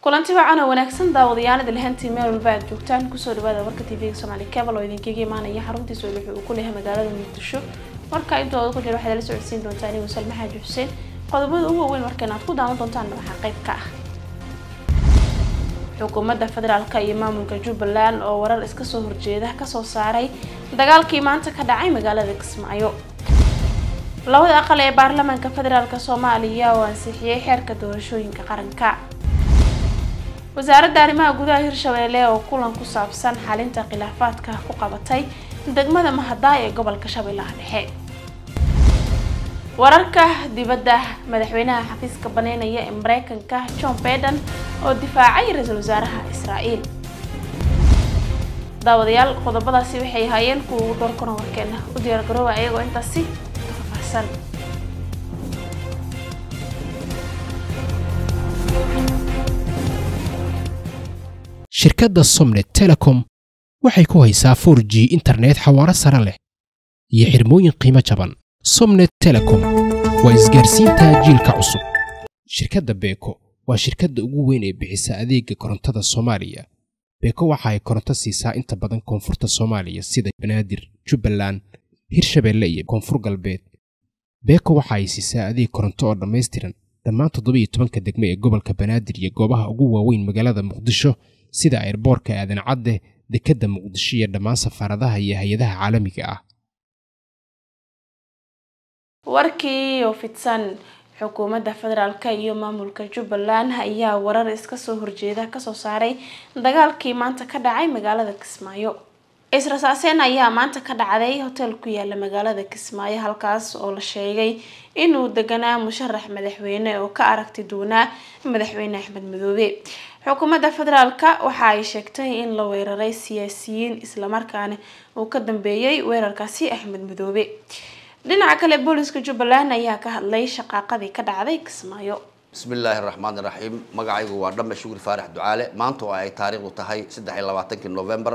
kulanti wacan oo wanaagsan daawadayaanada lahantii meel walba aad joogtaan kusoo dhawaada warka TV Soomaali Cable oo idinkaga imaanaya xaruntiisa uu ku leeyahay magaalada Muqdisho marka inta ku jira waxaad la socodsiin doontaan inuu Salma Xaaji Xuseen qodobada ugu weyn markaan aad ku daawan doontaan waxa qayb ka ah xukuumadda federaalka iyo maamulka Jubbaland oo warar iska soo horjeeda ka soo saaray dagaalkii maanta ka dhacay magaalada Kismaayo labada aqal ee baarlamaanka federaalka Soomaaliya oo ansixiyay xeerka doorashooyinka qaranka wasaaradda arrimaha gudaha Hirshabeelle oo kulan ku saabsan xalinta khilaafaadka ku qabatay degmada Mahada ee gobolka Shabeellaha Dhexe wararka dibadda madaxweynaha xafiiska baneynaya ee Mareykanka Joe Biden oo difaacay ra'iisul wasaaraha Israa'iil daawadayaal qodobadaasi waxay hayeen kuwa doorkana warkeena u diyaar garooba ayagoo intaasi faahfaahsan shirkadda Somnet Telecom waxay ku haysaa 4G internet xawaare sare leh iyo xirmooyin qiimo jaban. Somnet Telecom waa isgaarsiinta jiilka cusub. Shirkadda Beko waa shirkadda ugu weyn ee bixisa adeegga korontada Soomaaliya. Beko waxa ay koronto siisaa inta badan koonfurta Soomaaliya sida Banaadir, Jubbaland, Hirshabeelle iyo Koonfur Galbeed. Beko waxa ay siisaa adeeg koronto oo dhammaystiran dhammaan 17 degmo ee gobolka Banaadir iyo goobaha ugu waaweyn magaalada Muqdisho sida airportka aadan cadde dekedda Muqdisho iyo dhammaan safaaradaha iyo hay'adaha caalamiga ah warkii oo fidsan xukuumadda federaalka iyo maamulka Jubbaland ayaa warar iska soo horjeeda ka soo saaray dagaalkii maanta ka dhacay magaalada Kismaayo israasaaseen ayaa maanta ka dhacday hotel ku yaala magaalada Kismaayo halkaas oo la sheegay inuu deganaa musharax madaxweyne oo ka aragti doona madaxweyne Axmed Madoobe xukuumadda federaalka waxa ay sheegtay in la weeraray siyaasiyiin isla markaana uu ka dambeeyay weerarkaasi Axmed Madoobe dhinaca kale booliska Jubbaland ayaa ka hadlay shaqaaqadii ka dhacday Kismaayo bismillaahir rahmaanir rahiim magacaygu waa Dhamme Shukur Faarax Ducaale maanta oo ay taariikhdu tahay 23 November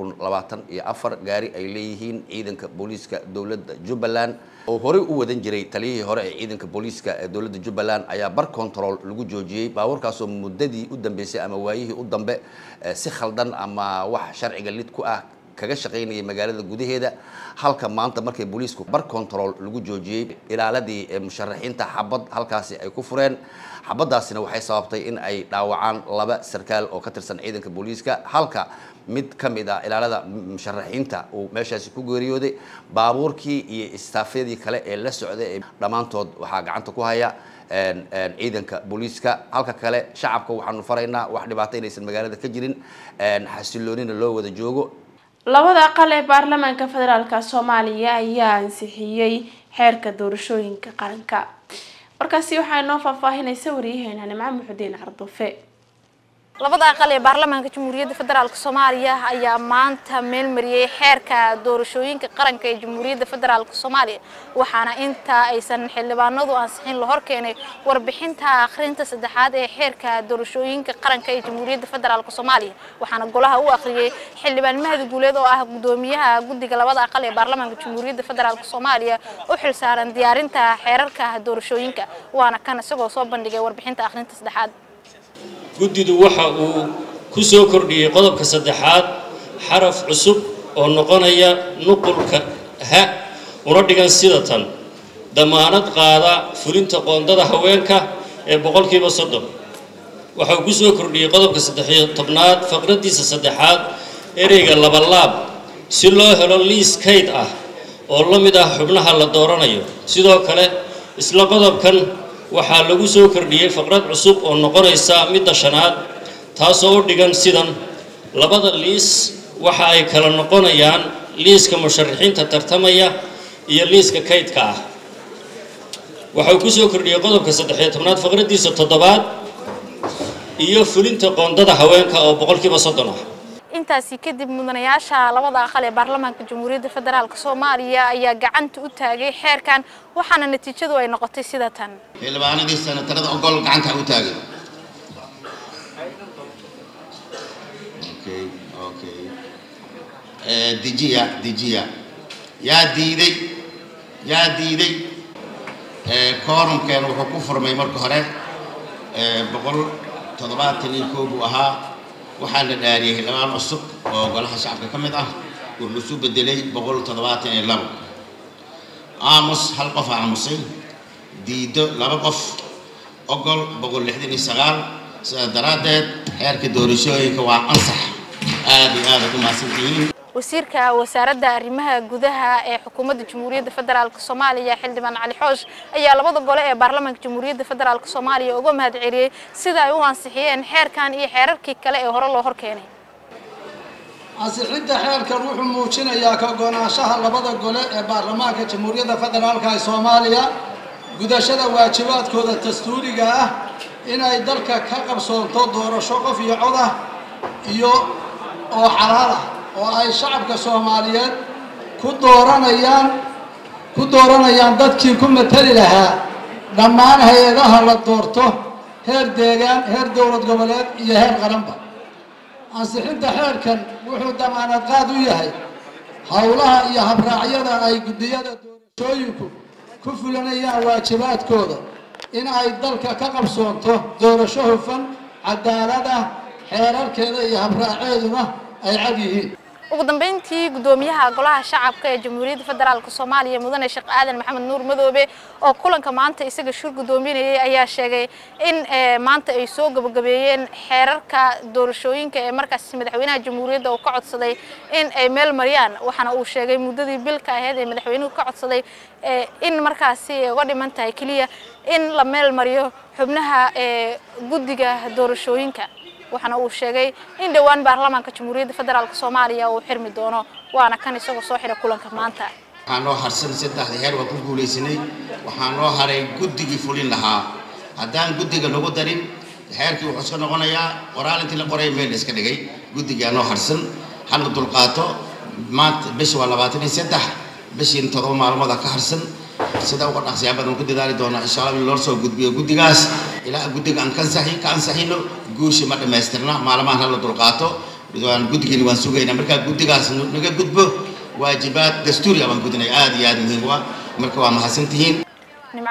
2024 gaari ay leeyihiin ciidanka booliska dawladda Jubbaland oo hore u wadan jiray taliyihii hore ee ciidanka booliska ee dawladda Jubbaland ayaa bar control lagu joojiyay baawarkaas oo muddadii u dambeysay ama waayihii u dambe si khaldan ama wax sharciga lid ku ah kaga shaqeynayay magaalada gudaheeda halka maanta markay booliisku bar control lagu joojiyay ilaaladii musharaxiinta xabad halkaasi ay ku fureen xabadaasina waxay sababtay in ay dhaawacaan laba sarkaal oo ka tirsan ciidanka booliiska halka mid kamid ah ilaalada musharaxiinta uu meeshaasi ku geeriyooday baabuurkii iyo istaafyadii kale ee la socday dhamaantood waxa gacanta ku haya ciidanka booliiska halka kale shacabka waxaanu faraynaa wax dhibaato inaysan magaalada ka jirin xasiloonina loo wada joogo labada aqal ee baarlamaanka federaalka Soomaaliya ayaa ansixiyay xeerka doorashooyinka qaranka markaasi waxay noo faahfaahinaysaa wariyaheena Nimco Muxudiin Cardufe labada aqal ee baarlamaanka Jamhuuriyadda Federaalka Soomaaliya ayaa maanta meel mariyay xeerka doorashooyinka qaranka ee Jamhuuriyadda Federaalka Soomaaliya waxaana inta aysan xildhibaanadu ansixin la horkeenay warbixinta akhrinta saddexaad ee xeerka doorashooyinka qaranka ee Jamhuuriyadda Federaalka Soomaaliya waxaana golaha u akhriyay xildhibaan Mahdi Guuleed oo ah gudoomiyaha guddiga labada aqal ee baarlamaanka Jamhuuriyadda Federaalka Soomaaliya oo xil saaran diyaarinta xeerarka doorashooyinka waana kan isagoo soo bandhigay warbixinta akhrinta saddexaad guddidu waxa uu ku soo kordhiyay qodobka saddexaad xaraf cusub oo noqonaya nuqulka ha una dhigan sida tan damaanad qaada fulinta qoondada haweenka ee 30% waxa uu ku soo kordhiyay qodobka 13aad faqradiisa saddexaad ereyga labalaab si loo helo liis kayd ah oo la mid ah xubnaha la dooranayo sidoo kale isla qodobkan waxaa lagu soo kordhiyay faqrad cusub oo noqonaysa midda shanaad taasoo u dhigan sidan labada liis waxa ay kala noqonayaan liiska musharaxiinta tartamaya iyo liiska kaydka ah waxa uu ku soo kordhiyay qodobka 13aad faqradiisa 7aad iyo fulinta qoondada haweenka oo 30% ah intaasi kadib mudanayaasha labada aqal ee baarlamaanka Jamhuuriyadda Federaalka Soomaaliya ayaa gacanta u taagay xeerkan waxaana natiijadu ay noqotay sida tan xildhibaanadii senatarada ogol gacanta u taagay dijiya yaa diiday quorumkeen wuxuu ku furmay marka hore toddobaatan koob ahaa waxaa la dhaariyay laba cusub oo golaha shacabka ka mid ah oo la soo bedelay 172 aamus hal qof aamusay diido laba qof ogol 169 sida daraadeed heerka doorashooyinka waa ansax aad iyo aad u mahadsantihiin wasiirka wasaaradda arrimaha gudaha ee xukuumadda Jamhuuriyadda Federaalka Soomaaliya Xildhibaan Cali Xoosh ayaa labada gole ee baarlamaanka Jamhuuriyadda Federaalka Soomaaliya uga mahadceliyay sida ay u ansixiyeen xeerkan iyo xeerarkii kale ee hore loo horkeenay ansixinta xeerkan wuxuu muujinayaa ka go'naanshaha labada gole ee baarlamaanka Jamhuuriyadda Federaalka Soomaaliya gudashada waajibaadkooda dastuuriga ah in ay dalka ka qabsoonto doorasho qof iyo cod ah iyo oo xalaal ah oo ay shacabka Soomaaliyeed ku dooranayaan dadkii ku matali lahaa dhammaan hay'adaha la doorto heer deegaan heer dawlad goboleed iyo heer qaranba ansixinta xeerkan wuxuu damaanad qaad u yahay hawlaha iyo habraacyada ay gudiyada doorashooyinku ku fulinayaan waajibaadkooda in ay dalka ka qabsoonto doorasho hufan cadaalad ah xeerarkeeda iyo habraaceeduna ay cad yihiin ugu dambeyntii gudoomiyaha golaha shacabka ee Jamhuuriyadda Federaalka Soomaaliya mudane Sheekh Aadan Maxamed Nuur Madoobe oo kulanka maanta isaga shir gudoominayay ayaa sheegay in maanta ay soo gabagabeeyeen xeerarka doorashooyinka ee markaas madaxweynaha Jamhuuriyadda uu ka codsaday in ay meel mariyaan waxana uu sheegay muddadii bilka ahayd ee madaxweynuhu ka codsaday in markaasi uga dhiman tahay kaliya in la meel mariyo xubnaha guddiga doorashooyinka waxana uu sheegay in dhawaan baarlamaanka Jamhuuriyadda Federaalka Soomaaliya uu xirmi doono waana kan isagoo soo xiray kulanka maanta waxaan noo harsan saddex heer waa ku guuleysanay waxaan noo haray guddigii fulin lahaa haddaan guddiga lagu darin heerkii wuxuu soo noqonayaa qoraalintii la qoray meel iska dhigay guddiga noo harsan hal dulqaato maanta bisha waa 23 bishii 7 maalmood ka harsan sida ugu dhaqsiya badan ku dadaali doona insha Allah in loo soo gudbiyo guddigaas ilaa guddiga aan ka ansixino guushi ma dhameystirna maalmahan la dulqaato waan guddigeena waan sugaynaa marka guddigaas naga gudbo waajibaad dastuuri ah waan gudinay aad iyo aad muhiim ah marka waa mahadsantihiin nimca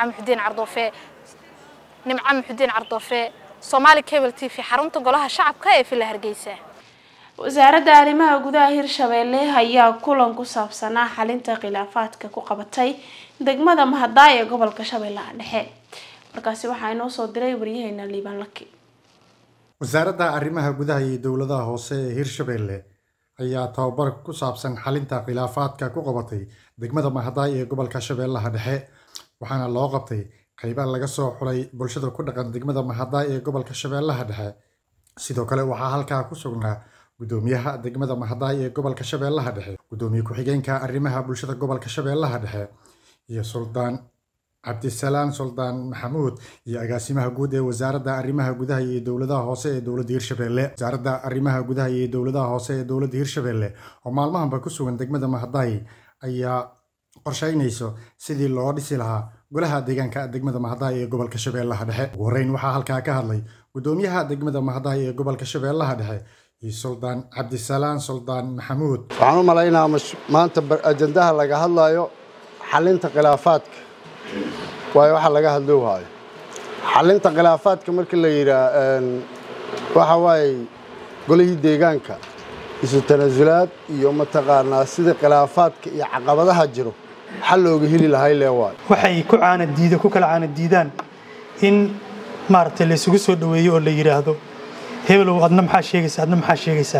muxudiin cardoofe Somali Cable TV xarunta golaha shacabka ee Villa Hargeysa wasaaradda arrimaha gudaha Hirshabeelle ayaa kulan ku saabsanaa xalinta khilaafaadka ku qabatay degmada Mahadaay ee gobolka Shabeellaha Dhexe markaasi waxa inoo soo diray wariyaheena Liibaan Laki wasaaradda arrimaha gudaha iyo dawladaha hoose ee Hirshabeelle ayaa tababar ku saabsan xalinta khilaafaadka ku qabatay degmada Mahadaay ee gobolka Shabeellaha Dhexe waxaana loo qabtay qaybaha laga soo xulay bulshada ku dhaqan degmada Mahadaay ee gobolka Shabeellaha Dhexe sidoo kale waxaa halkaa ku sugnaa gudoomiyaha degmada Mahadaay ee gobolka Shabeellaha Dhexe gudoomiye ku-xigeenka arrimaha bulshada gobolka Shabeellaha Dhexe iyo Suldaan Cabdisalaam Suldaan Maxamuud iyo agaasimaha guud ee wasaaradda arrimaha gudaha iyo dawladaha hoose ee dawladda Hirshabeelle wasaaradda arrimaha gudaha iyo dawladaha hoose ee dawladda Hirshabeelle oo maalmahanba ku sugan degmada Mahadaay ayaa qorsheynayso sidii loo dhisi lahaa golaha deegaanka degmada Mahadaay ee gobolka Shabeellaha Dhexe ugu horeyn waxaa halkaa ka hadlay gudoomiyaha degmada Mahadaay ee gobolka Shabeellaha Dhexe iyo Suldaan Cabdisalaam Suldaan Maxamuud waxaan u maleynayaa maanta ajandaha laga hadlayo xalinta khilaafaadka waayo waxa laga hadloohayo xalinta khilaafaadka markii la yiraahdo waxa way golihii deegaanka isu tanasulaad iyo mataqaanaa sida khilaafaadka iyo caqabadaha jiro xal looga heli lahay leeyahay waxay ku kala caana diidaan in maartay la isugu soo dhaweeyo oo la yiraahdo hebelow adna maxaa sheegaysaa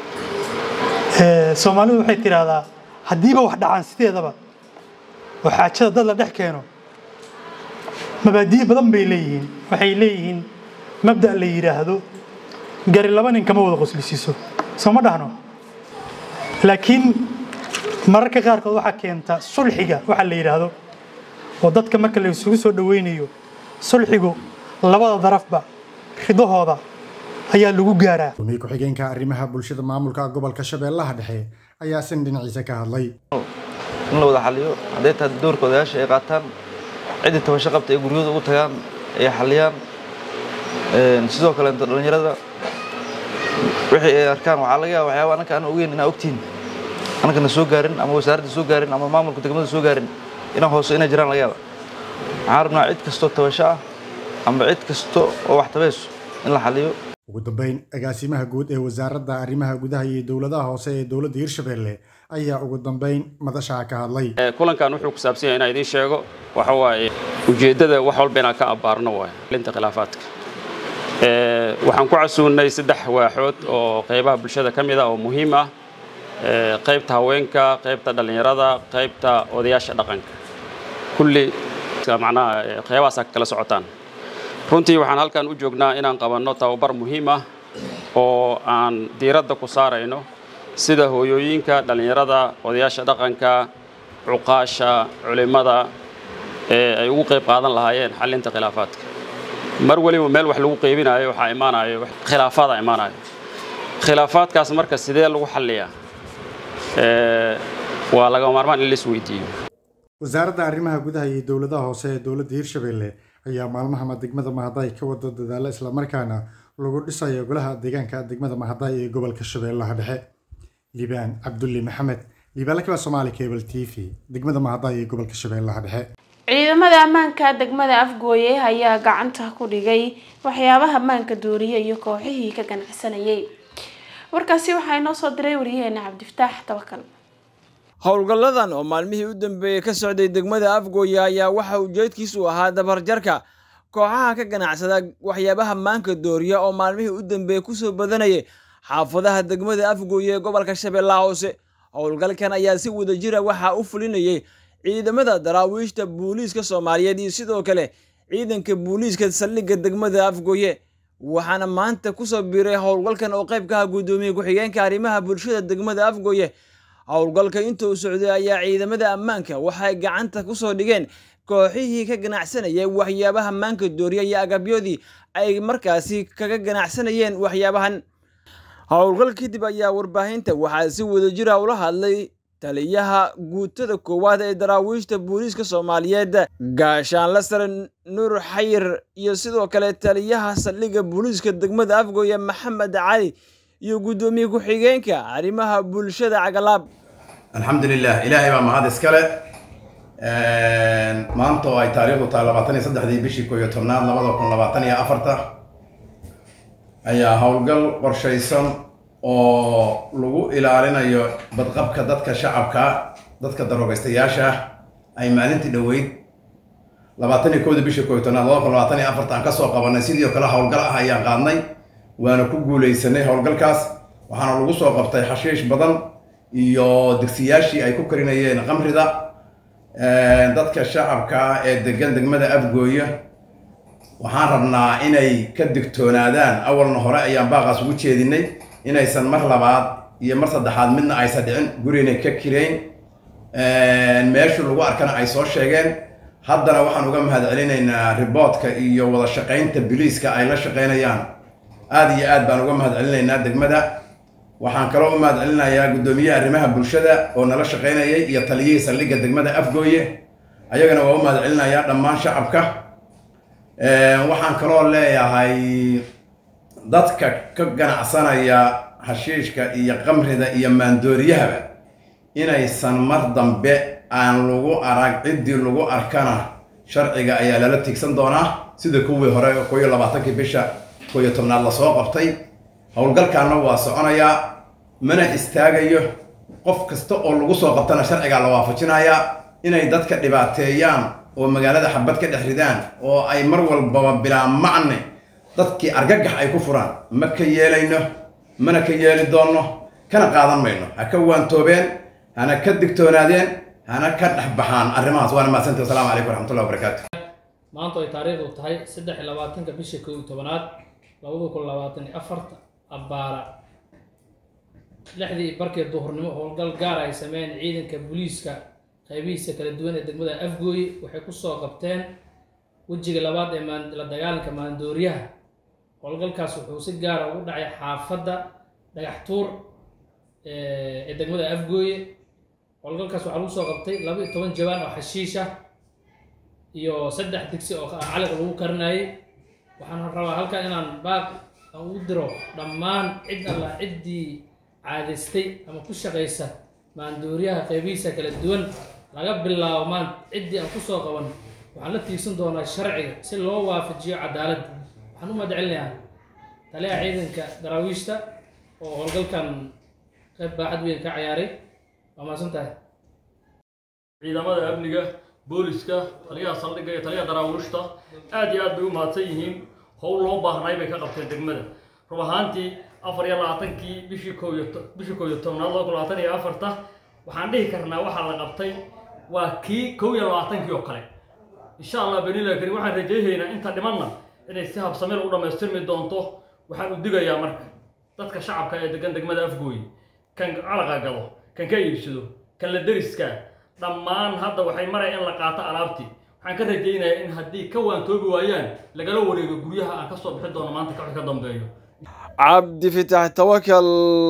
Soomaalidu waxay tiraahdaa hadiiba wax dhacaan sideedaba waxaajada dad la dhex keeno mabaadii badan bay leeyihiin waxay leeyihiin mabda la yiraahdo gari laba nin kama wada qoslisiiso soo ma dhahno laakiin mararka qaarkood waxa keenta sulxiga waxa la yiraahdo oo dadka marka la isugu soo dhaweynayo sulxigu labada darafba ridahooda ayaa lagu gaaraa gudoomiye ku-xigeenka arrimaha bulshada maamulka gobolka Shabeellaha Dhexe ayaa sin dhinaciisa ka hadlay in la wada xaliyo haday tahay doorkoodayaasha ay qaataan cid tabasho qabta ay guriyada ugu tagaan ay xaliyaan sidoo kale dhalinyarada wixii ay arkaan waxa laga yaabaa waxyaabo anaka aan ogeyn inaa ogtiin anaka soo gaarin ama wasaaradda soo gaarin ama maamulka degmada soo gaarin inaan hoos inay jiraan laga yaabaa waxaan rabnaa cid kasto tabasho ah ama cid kasto oo wax tabeeso in la xaliyo. ugu dambeyn agaasimaha guud ee wasaaradda arrimaha gudaha iyo dowladaha hoose ee dowladda Hirshabelle ayaa ugu dambeyn madasha ka hadlay. kulankan wuxuu ku saabsan yahay inaan idin sheego waxa waaye ujeedada wax walba inaan ka abaarno waaye xalinta khilaafaadka. waxaan ku casuunay 3 waaxood oo qaybaha bulshada kamid ah oo muhiim ah. qaybta haweenka, qaybta dhalinyarada, qaybta odayaasha dhaqanka. kulli macnaha qaybahaas kala socotaan. runtii waxaan halkan u joognaa inaan qabanno tababar muhiim ah oo aan diiradda ku saarayno sida hooyooyinka, dhalinyarada, odayaasha dhaqanka, cuqaasha, culimada ay ugu qayb qaadan lahaayeen xalinta khilaafaadka. mar waliba meel wax lagu qaybinayo waxa imaanayo khilaafaad imaanayo. khilaafaadkaas marka sidee lagu xalliyaa waa laga maarmaan in la isweydiiyo. wasaaradda arrimaha gudaha iyo dowladaha hoose ee dowladda Hirshabelle ayaa maalmaha degmada Mahaday ka wada dadaala isla markaana lagu dhisayo golaha deegaanka degmada Mahaday ee gobolka Shabeellaha Dhexe. Liibaan Cabdulle Maxamed, Liibaan Soomaali Cable TV, degmada Mahaday ee gobolka Shabeellaha Dhexe. ciidamada ammaanka degmada Afgooye ayaa gacanta ku dhigay waxyaabaha ammaanka dooriye iyo kooxihii ka ganacsanayay. warkaasi waxaa inoo soo diray wariyaheena Cabdifataax Tawakal. howlgalladan oo maalmihii u dambeeyay ka socday degmada Afgooye ayaa waxa ujeedkiisu ahaa dabarjarka kooxaha ka ganacsada waxyaabaha maanka dooriya oo maalmihii u dambeeyay ku soo badanayay xaafadaha degmada Afgooye ee gobolka Shabeellaha Hoose. howlgalkan ayaa si wadajir ah waxa u fulinayay ciidamada daraawiishta booliiska Soomaaliyeed iyo sidoo kale ciidanka booliiska saldhigga degmada Afgooye. waxaana maanta ku soo biiray howlgalkan oo qayb ka ah gudoomiyaha ku-xigeenka arrimaha bulshada degmada Afgooye. howlgalka inta uu socday ayaa ciidamada ammaanka waxay gacanta ku soo dhigeen kooxihii ka ganacsanayay waxyaabaha maanka dooriya iyo agabyadii ay markaasi kaga ganacsanayeen waxyaabahan. howlgal kadib ayaa warbaahinta waxaa si wadajir ah ula hadlay taliyaha guutada koowaad ee daraawiishta booliiska Soomaaliyeed gaashaanle sare Nuur Xayir iyo sidoo kale taliyaha saldhigga booliiska degmada Afgooye Maxamed Cali iyo gudoomiye ku-xigeenka arrimaha bulshada Cagalaab. alxamdulillah ilaahay baa mahad iskale. maanta oo ay taariikhdu tahay 23 bishii 11 2024 ayaa howlgal qorshaysan oo lagu ilaalinayo badqabka dadka shacabka, dadka darogaystayaasha ay maalintii dhaweyd 21 bishii 11 2024 aan ka soo qabanay. sidoo kale howlgal ah ayaan qaadnay waana ku guuleysanay howlgalkaas. waxaana lagu soo qabtay xashiish badan iyo digsiyaashii ay ku karinayeen qamrida. dadka shacabka ee degan degmada Afgooye waxaan rabnaa inay ka digtoonaadaan. awalna hore ayaan baaqaas ugu jeedinay inaysan mar labaad iyo mar saddexaad midna aysan dhicin gurina ka kireyn. meesha lagu arkana ay soo sheegeen. haddana waxaan uga mahadcelinaynaa riboodka iyo wada shaqaynta booliiska ay la shaqaynayaan. aad iyo aad baan uga mahadcelinaynaa degmada. waxaan kaloo u mahadcelinayaa gudoomiyaha arrimaha bulshada oo nala shaqaynayay iyo taliyihii saldhigga degmada Afgooye. ayagana waa u mahadcelinayaa dhammaan shacabka. waxaan kaloo leeyahay dadka ka ganacsanaya hashiishka iyo qamrida iyo maandooriyahaba inaysan mar dambe aan lagu arag. ciddii lagu arkana sharciga ayaa lala tigsan doonaa sida kuwii hore 12 bisha 11 la soo qabtay. howlgalkaana waa soconayaa mana istaagayo. qof kasta oo lagu soo qabtana sharciga la waafajinayaa. inay dadka dhibaateeyaan oo magaalada xabad ka dhex ridaan oo ay mar walba bilaa macne dadkii argagax ay ku furaan ma ka yeelayno, mana ka yeeli doono, kana qaadan mayno. ha ka waantoobeen, hana ka digtoonaadeen, hana ka dhex baxaan arrimahaas. waana mahadsantahay. wasalaamu calaykum waraxmatullahi wabarakaatu. maanta ay taariikhdu tahay 23 bishii 11 2024 abbaara 6 barkii duhurnimo howlgal gaar ay sameeyeen ciidanka booliiska qaybihiisa kala duwan ee degmada Afgooye. waxay ku soo qabteen wajiga labaad ee la dagaalanka maandooriyaha. howlgalkaas wuxuu si gaar ah ugu dhacay xaafadda Dhagaxtuur ee degmada Afgooye. howlgalkaas waxaa lagu soo qabtay 12 jawaan oo xashiish ah iyo 3 digsi oo caliq lagu karinayay. waxaan rabaa halkan inaan baaq u diro dhammaan cid alla ciddii caadaystay ama ku shaqaysa maandooriyaha qaybihiisa kala duwan laga bilaabo maanta ciddii aan ku soo qaban waxaan la tiigsan doonaa sharciga si loo waafajiyo cadaalad. waxaan u mahadcelinayaa taliyaha ciidanka daraawiishta oo howlgalkan qayb baaxad weyn ka ciyaaray waa mahadsantahay ciidamada amniga booliska taliyaha saldhigga iyo taliyaha daraawiishta aad iyo aad bay u mahadsan yihiin howl loo baahnay bay ka qabteen degmada rub ahaantii 24kii bishii 2024 waxaan dhihi karnaa waxa la qabtay waa kii 21kii oo kale insha Allah baniila karim waxaan rajaynaynaa inta dhimanna inay si habsameel u dhameystirmi doonto waxaan u digayaa marka dadka shacabka ee degan degmada Afgooy kan calaqa galo kan ka iibsado kan la dariska dhammaan hadda waxay maray in la qaato alaabtii waxaan ka rajaynayaa in haddii ka waantoobi waayaan lagala wareego guryaha aan ka soo bixi doono maanta ka dambeeyo cabdi fitax tawakal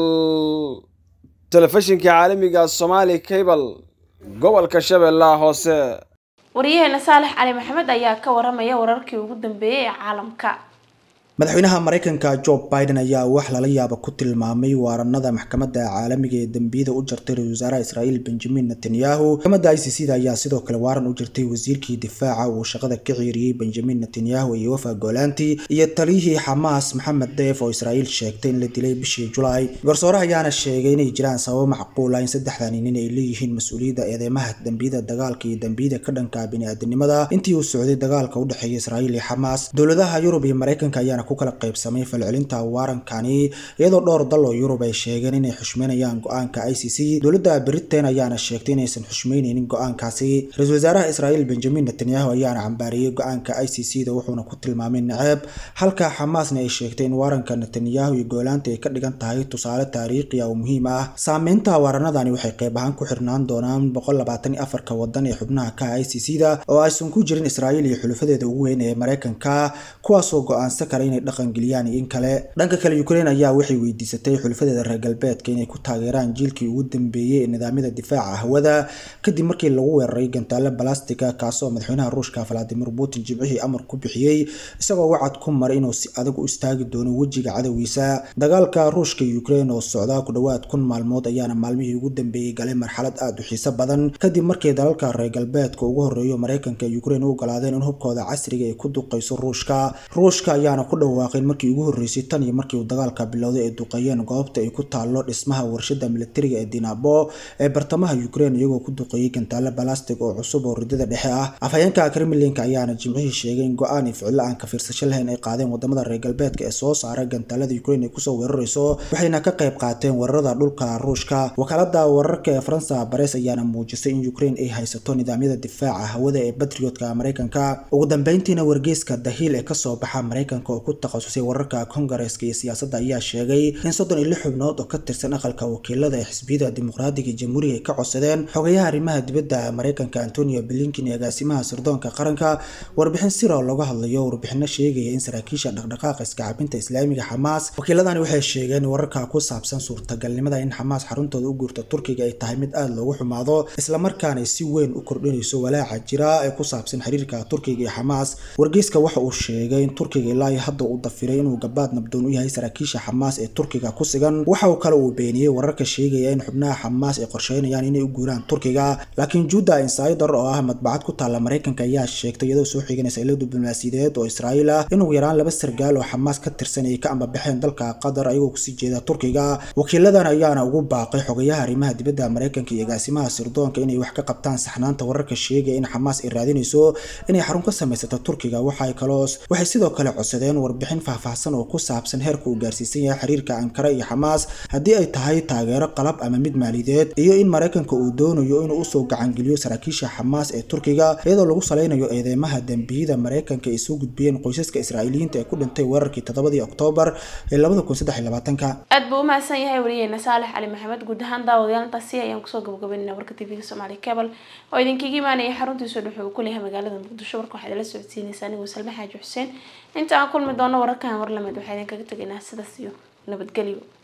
telefishinka caalamiga Somali Cable gobolka Shabeellaha Hoose wariyahana Saalax Cali Maxamed ayaa ka waramaya wararkii ugu dambeeyay ee caalamka madaxweynaha Mareykanka Joe Biden ayaa wax lala yaabo ku tilmaamay waaranada maxkamadda caalamiga ee dambiyada u jartay ra'iisul wasaaraha Israa'iil Benjamin Netanyahu. Maxkamadda ICC ayaa sidoo kale waaran u jartay wasiirkii difaaca oo shaqada ka ciiriyay Benjamin Netanyahu iyo Wafa Golanti iyo taliyihii Hamas Mohammed Deif oo Israa'iil sheegtay in la dilay bishii July. Garsooraha ayaana sheegay inay jiraan sabab macquul ah in saddexdan nin ay leeyihiin mas'uuliyadda eedeymaha dambiyada dagaalka iyo dambiyada ka dhanka bini'aadanimada intii uu socday dagaalka u dhaxeeya Israa'iil iyo Hamas. Dowladaha Yurub iyo Mareykanka ayaa ku kala qaybsamay falcelinta waarankani iyadoo dhowr dal oo Yurub ay sheegeen inay xushmeynayaan go'aanka ICC. Dowladda Britain ayaana sheegtay inaysan xushmeynaynin go'aankaasi. Ra'iisul wasaaraha Israa'iil Benjamin Netanyahu ayaana cambaariyay go'aanka ICC-da wuxuuna ku tilmaamay naceeb halka Hamasna ay sheegtay in waaranka Netanyahu iyo Golanti ay ka dhigan tahay tusaale taariikhi ah oo muhiim ah. Saameynta waaranadani waxay qayb ahaan ku xirnaan doonaan 124 wadan ee xubnaha ka ICC-da oo aysan ku jirin Israa'iil iyo xulufadeeda ugu weyn ee Mareykanka kuwaas oo go'aansan kara inay dhaqangeliyaan in kale dhanka kale Ukraine ayaa waxay weydiisatay xulufadeeda reer galbeedka inay ku taageeraan jiilkii ugu dambeeyay ee nidaamyada difaaca hawada kadib markii lagu weeraray gantaale balaastika kaasoo madaxweynaha Ruushka Vladimir Putin jimcihii amar ku bixiyay isagoo wacad ku maray inuu si adag u istaagi doono wajiga cadawgiisa. Dagaalka Ruushka iyo Ukraine oo socda ku dhawaad 1 maalmood ayaana maalmihii ugu dambeeyay galay marxalad aad u xiiso badan kadib markii dalalka reer galbeedka ugu horeeyo Mareykanka iyo Ukraine u ogolaadeen in hubkooda casriga ay ku duqeyso Ruushka ayaana ku dhawaaqeen markii ugu horeysay tan iyo markii uu dagaalka bilowday ee duqeeyeen goobta ay ku taalo dhismaha warshada militariga ee Dinabo ee bartamaha Ukraine iyagoo ku duqeeyay gantaale balastik oo cusub oo ridada dhexe ah. Afhayeenka Kremlin-ka ayaana jimcihii sheegay in go'aan ficil aan ka fiirsasho lahayn ay qaadeen wadamada reer galbeedka ee soo saaray gantaalada Ukraine ku soo weerarayso waxayna ka qayb qaateen weerarada dhulka Ruushka. Wakaalada wararka ee France Press ayaana muujisay in Ukraine ay haysato nidaamyada difaaca hawada ee Patriot-ka Mareykanka. Ugu dambeyntiina wargeyska The Hill ee ka soo baxa Mareykanka oo ku takhasusay wararka Congress-ka iyo siyaasadda ayaa sheegay in 36 xubnood oo ka tirsan aqalka wakiilada ee xisbiyada dimuqraadiga ee jamhuuriga ay ka codsadeen xogayaha arrimaha dibadda Mareykanka Antonio Blinken iyo agaasimaha sirdoonka qaranka warbixin sir ah oo laga hadlayo warbixino sheegaya in saraakiisha dhaqdhaqaaqa iskacaabinta Islaamiga Hamas wakiiladani waxay sheegeen wararka ku saabsan suurtagalnimada in Hamas xaruntooda u guurto Turkiga ay tahay mid aad loogu xumaado isla markaana si weyn u kordhinayso walaaca jira ee ku saabsan xiriirka Turkiga iyo Hamas. Wargeyska waxa uu sheegay in Turkiga ilaa hadda uu dafiray inuu gabaad nabdoon u yahay saraakiisha Hamas ee Turkiga ku sigan. Waxa uu kale uu beeniyay wararka sheegaya in xubnaha Hamas ay qorsheynayaan inay u guuraan Turkiga laakiin Judah Insider oo ah madbacad ku taala Mareykanka ayaa sheegtay iyadoo soo xiganaysa ilo diblomaasiyadeed oo Israa'iil ah in ugu yaraan 2 sargaal oo Hamas ka tirsan ay ka ambabaxeen dalka Qatar ayagoo ku sii jeeda Turkiga. Wakiiladan ayaana ugu baaqay xogayaha arrimaha dibadda Mareykanka iyo agaasimaha sirdoonka inay wax ka qabtaan saxnaanta wararka sheegaya in Hamas ay raadinayso inay xarun ka samaysato Turkiga. waxay sidoo kale codsadeen warbixin faahfaahsan oo ku saabsan heerka uu gaarsiisan yahay xiriirka Ankara iyo Hamas haddii ay tahay taageero qalab ama mid maaliyadeed iyo in Mareykanka uu doonayo inuu u soo gacan geliyo saraakiisha Hamas ee Turkiga iyadoo lagu saleynayo eedeymaha dambiyada Mareykanka ay soo gudbiyeen qoysaska Israa'iiliyiinta ee ku dhintay weerarkii 7 Oktoobar ee 2023. aad buu mahadsan yahay wariyahana Saalax Cali Maxamed guud ahaan daawadayaal taasi ayaan kusoo gabagabeynaa warka TV-ga Somali Cable oo idinkaga imaanaya xaruntiisa dhuxul ku leeyahay magaalada Muqdisho. warka waxaad la socodsiinaysaa aniga Salma Xaaji Xuseen inta aan kulmi doono wararkan war lamid waxaan idinkaga tagnaa sidaas iyo nabadgelyo.